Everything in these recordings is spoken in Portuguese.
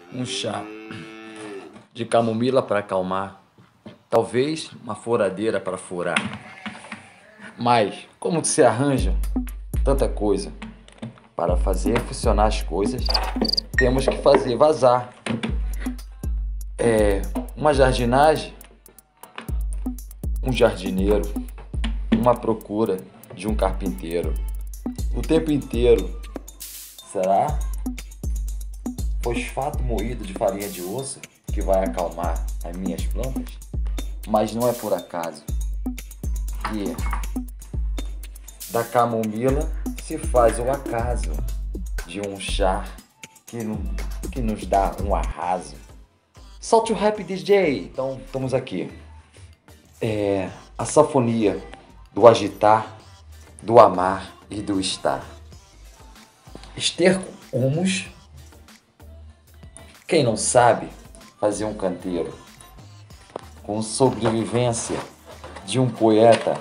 Um chá de camomila para acalmar, talvez uma furadeira para furar. Mas como que se arranja tanta coisa para fazer funcionar as coisas? Temos que fazer vazar. Uma jardinagem, um jardineiro, uma procura de um carpinteiro. O tempo inteiro. Será? Fosfato moído de farinha de osso que vai acalmar as minhas plantas? Mas não é por acaso que da camomila se faz o acaso de um chá que nos dá um arraso. Solte o rap, DJ! Então, estamos aqui. A sinfonia do agitar, do amar e do estar. Esterco humus. Quem não sabe fazer um canteiro com sobrevivência de um poeta.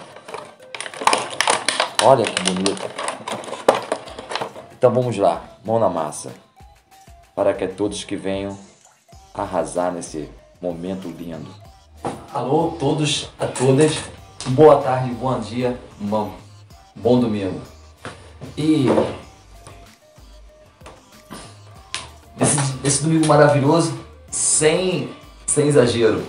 Olha que bonito. Então vamos lá, mão na massa, para que todos que venham arrasar nesse momento lindo. Alô, todos, a todas, boa tarde, bom dia, bom domingo. E esse domingo maravilhoso, sem exagero,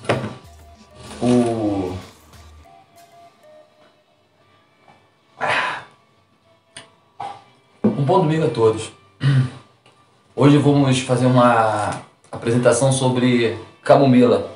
um bom domingo a todos. Hoje vamos fazer uma apresentação sobre camomila.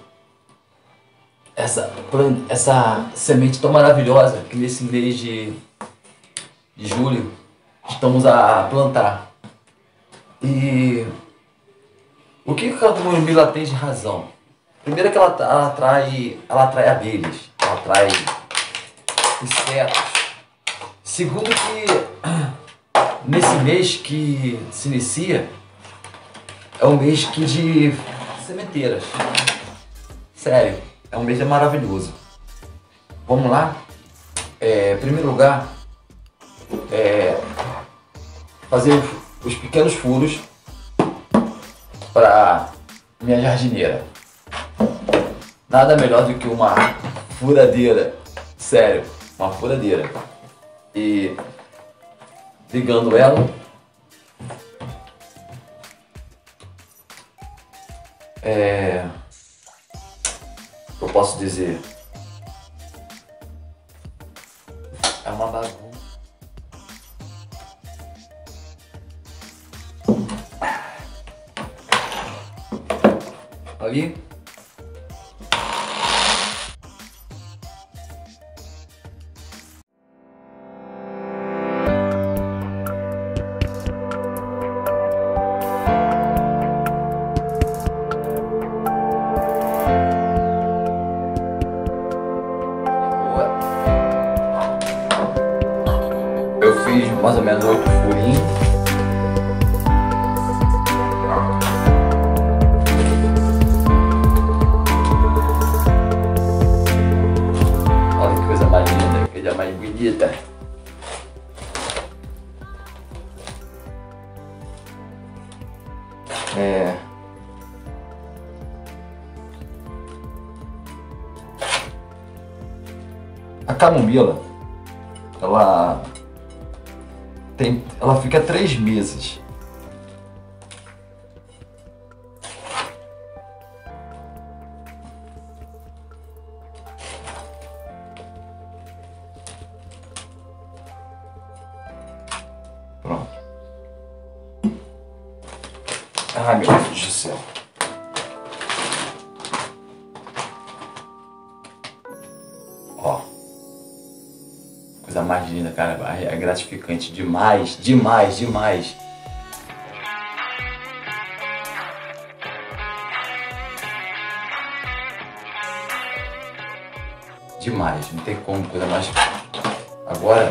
Essa semente tão maravilhosa que nesse mês de julho estamos a plantar. E o que a camomila tem de razão? Primeiro que ela atrai abelhas, ela atrai insetos. Segundo que nesse mês que se inicia é um mês de sementeiras. Sério, é um mês maravilhoso. Vamos lá? Em primeiro lugar, fazer os pequenos furos para minha jardineira. Nada melhor do que uma furadeira. Sério, uma furadeira. E ligando ela, eu posso dizer, é uma bagunça. Ali. Eu fiz mais ou menos 8 furinhos. Olha que coisa mais linda, que coisa mais bonita. A camomila, ela fica 3 meses. Pronto. Ai, meu Deus do céu. Ó. Coisa mais linda, cara. É gratificante demais, demais, demais. Demais, não tem como, coisa mais. Agora,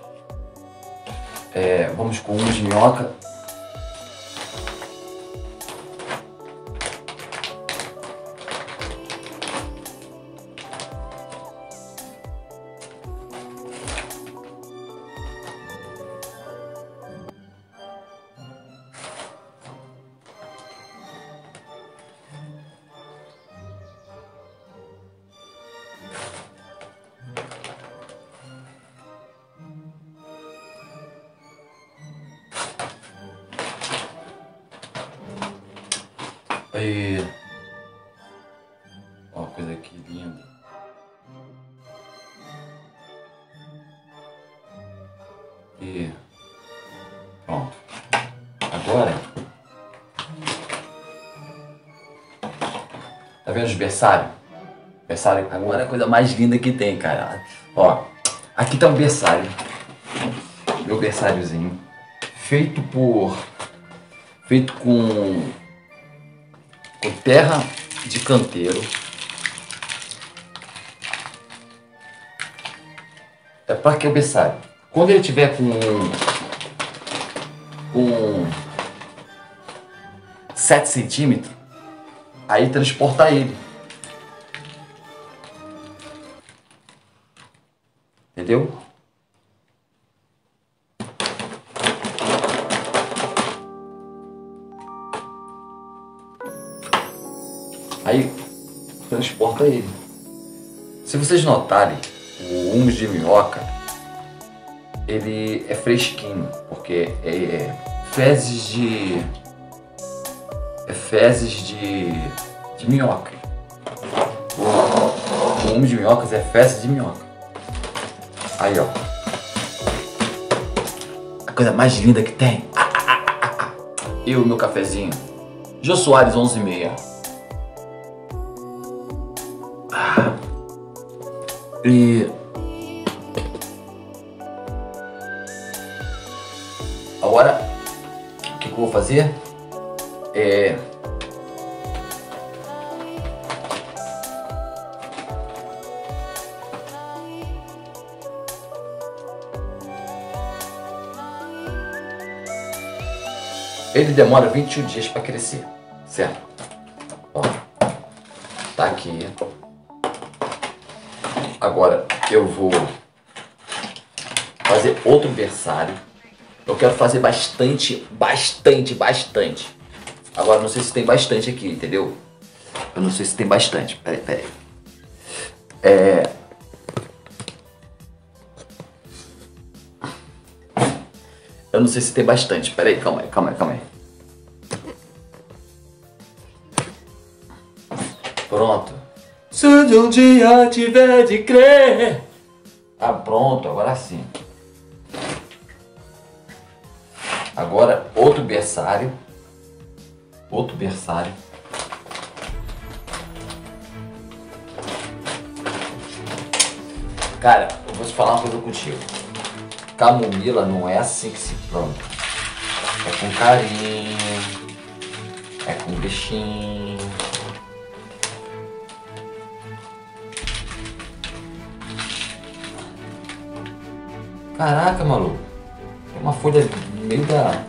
vamos com um de minhoca. Aí. Ó, coisa aqui linda. E pronto. Agora, tá vendo os berçários? Berçário agora é a coisa mais linda que tem, cara. Ó, aqui tá um berçário. Meu berçáriozinho. Feito com terra de canteiro. É para que o berçário? Quando ele tiver com 7 centímetros, aí transportar ele. Entendeu? Aí transporta ele. Se vocês notarem, o humus de minhoca, ele é fresquinho, porque é fezes de minhoca. O humus de minhocas é fezes de minhoca. Aí, ó, a coisa mais linda que tem. E o meu cafezinho Jô Soares 11:30. E agora, o que eu vou fazer é ele demora 21 dias para crescer, certo? Ó, tá aqui. Agora eu vou fazer outro berçário. Eu quero fazer bastante. Agora não sei se tem bastante aqui, entendeu? Eu não sei se tem bastante. Peraí. Eu não sei se tem bastante. Peraí, calma aí. Pronto. Se um dia tiver de crer. Ah, pronto, agora sim. Agora outro berçário. Cara, eu vou te falar uma coisa contigo. Camomila não é assim que se planta. É com carinho. É com bichinho. Caraca, maluco. Tem uma folha no meio da...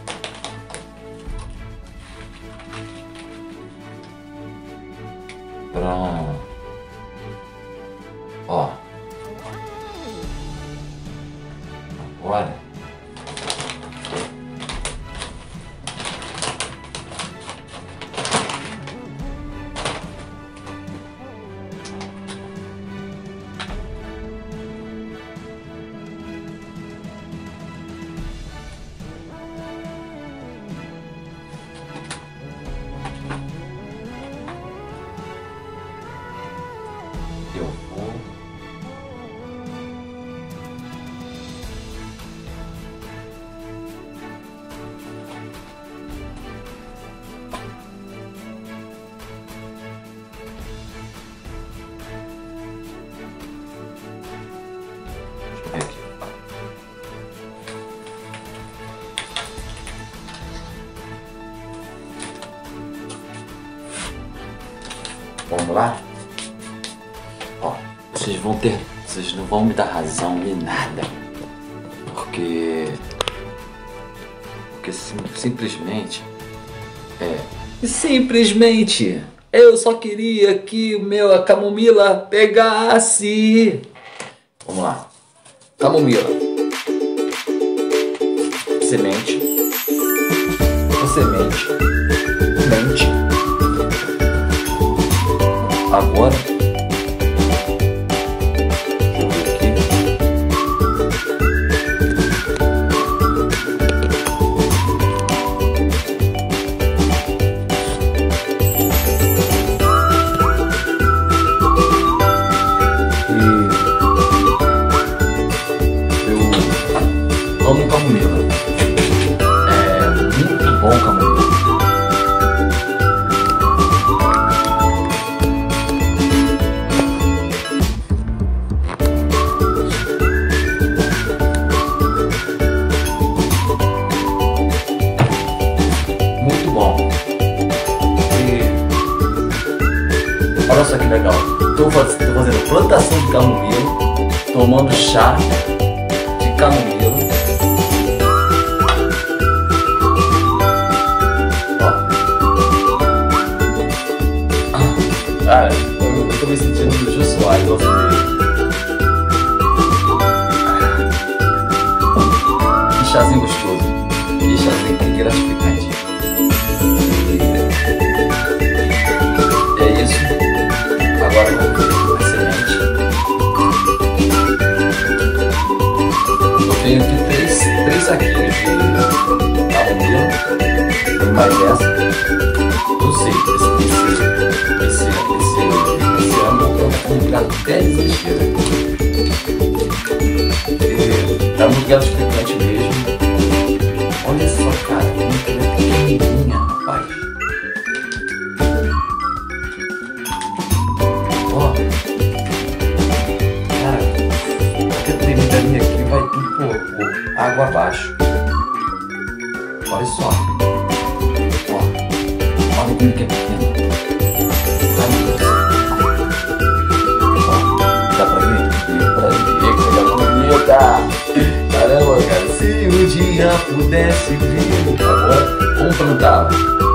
Pronto. Ó. Agora. Eu vou... Deixa eu ver aqui. Vamos lá? Ó, vocês não vão me dar razão em nada, porque simplesmente eu só queria que a camomila pegasse. Vamos lá, camomila, semente, mente. Agora Olha só que legal. Tô fazendo plantação de camomila, tomando chá de camomila. Cara, eu tô me sentindo no Jô Soares, nossa Deus. Que chazinho gostoso. Que chazinho que gratificante. E é isso. Agora vamos ver a semente. Eu tenho aqui três saquinhos de camomila. Tem mais essa. Não sei, esse ano eu vou comprar 10 lixeiras. É muito gratificante mesmo. Olha só, cara, como que ela é pequenininha, rapaz. Ó, cara, a tremidinha aqui vai por água abaixo. Olha só. Ó, olha como que é pequeno. Ai, meu Deus. Ó, dá pra ver? Dá pra ver, coisa bonita. Caramba, cara, se um dia pudesse vir. Agora, vamos plantar.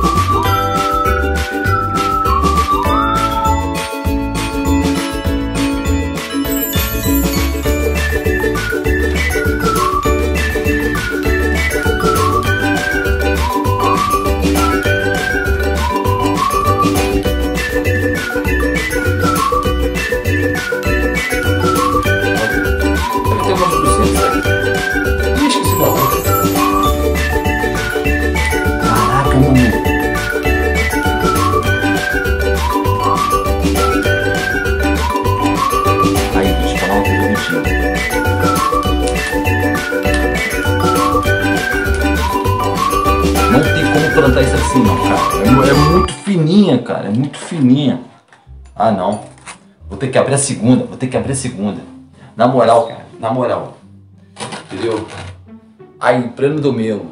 Não tem como plantar isso assim não, cara. É muito fininha, cara. É muito fininha. Ah, não. Vou ter que abrir a segunda. Na moral, cara. Na moral. Entendeu? Aí, em pleno domingo.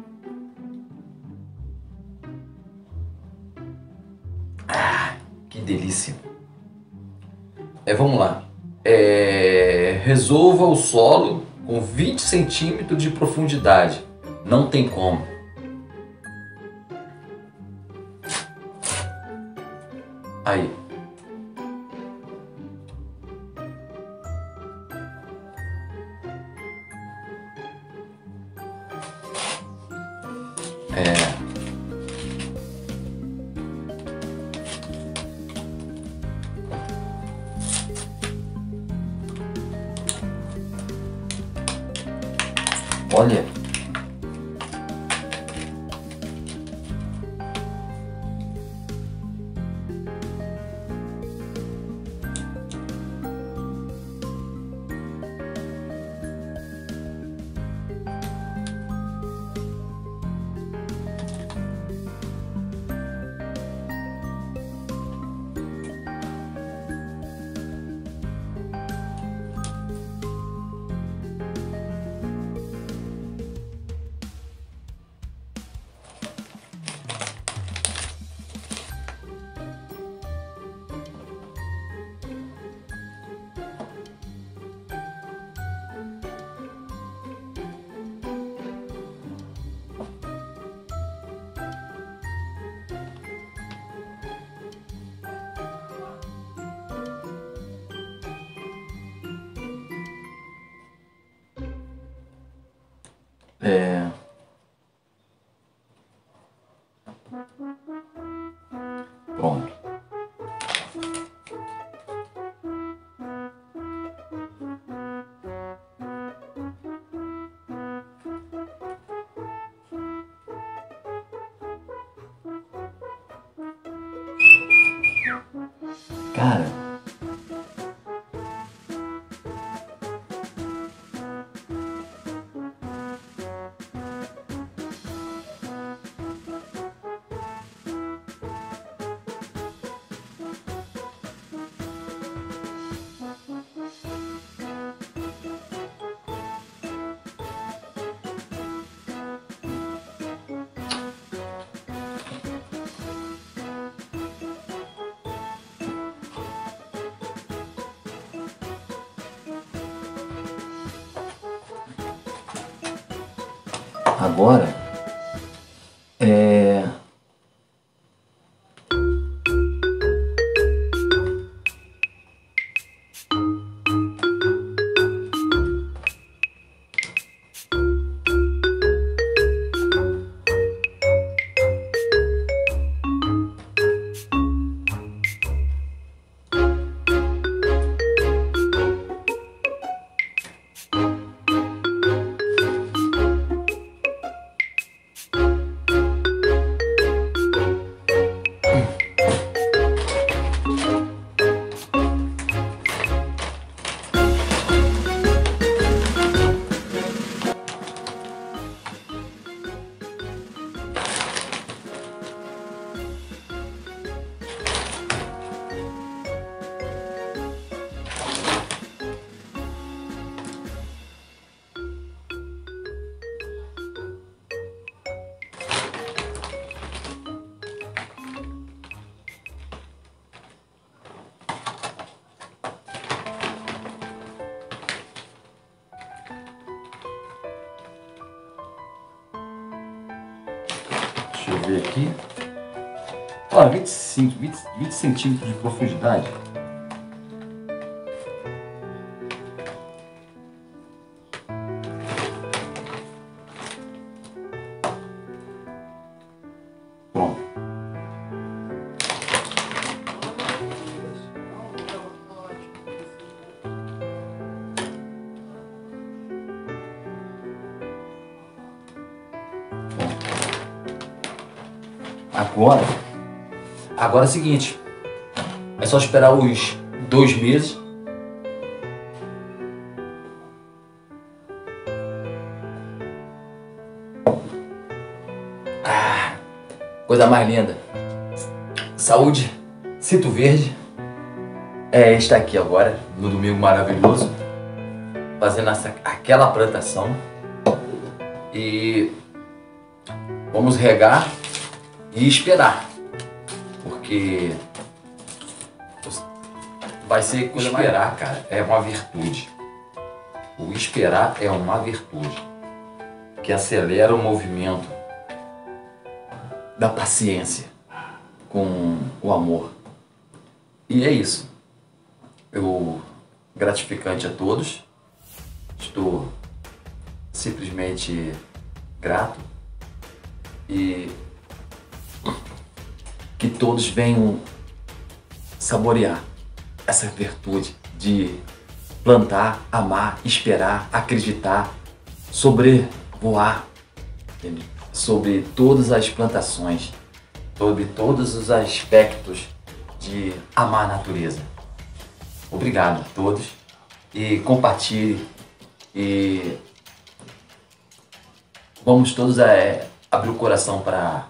Ah, que delícia. Vamos lá. Resolva o solo com 20 centímetros de profundidade. Não tem como. Aí. Olha. Pronto. Cara, Agora, deixa eu ver aqui. Olha, 20 centímetros de profundidade. Pronto. Agora é o seguinte, é só esperar os 2 meses. Coisa mais linda. Saúde, Cinto Verde. Está aqui agora, no domingo maravilhoso, fazendo aquela plantação. E vamos regar e esperar, porque vai ser coisa mais... Esperar, cara, é uma virtude. O esperar é uma virtude que acelera o movimento da paciência com o amor. E é isso. Gratificante a todos. Estou simplesmente grato e que todos venham saborear essa virtude de plantar, amar, esperar, acreditar, sobrevoar, entendeu? Sobre todas as plantações, sobre todos os aspectos de amar a natureza. Obrigado a todos e compartilhe e vamos todos abrir o coração para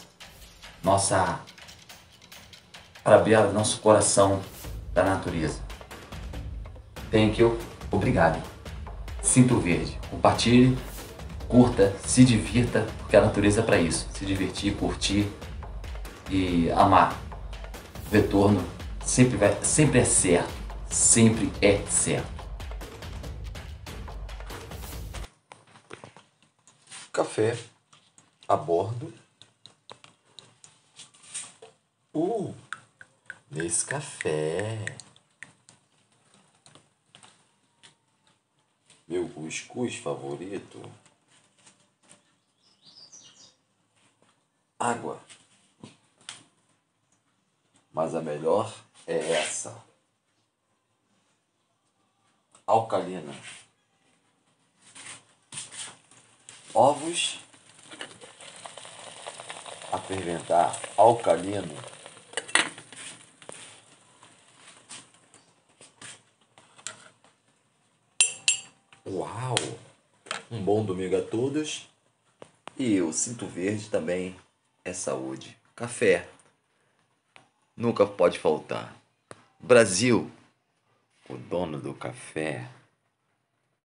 abrir nosso coração da natureza. Thank you, obrigado. Cinto Verde, compartilhe, curta, se divirta, porque a natureza é para isso, se divertir, curtir e amar. O retorno sempre é certo, sempre é certo. Café a bordo. Nesse café. Meu cuscuz favorito. Água. Mas a melhor é essa. Alcalina. Ovos a ferventar, alcalino. Uau! Um bom domingo a todos. E o Cinto Verde também é saúde. Café nunca pode faltar. Brasil, o dono do café.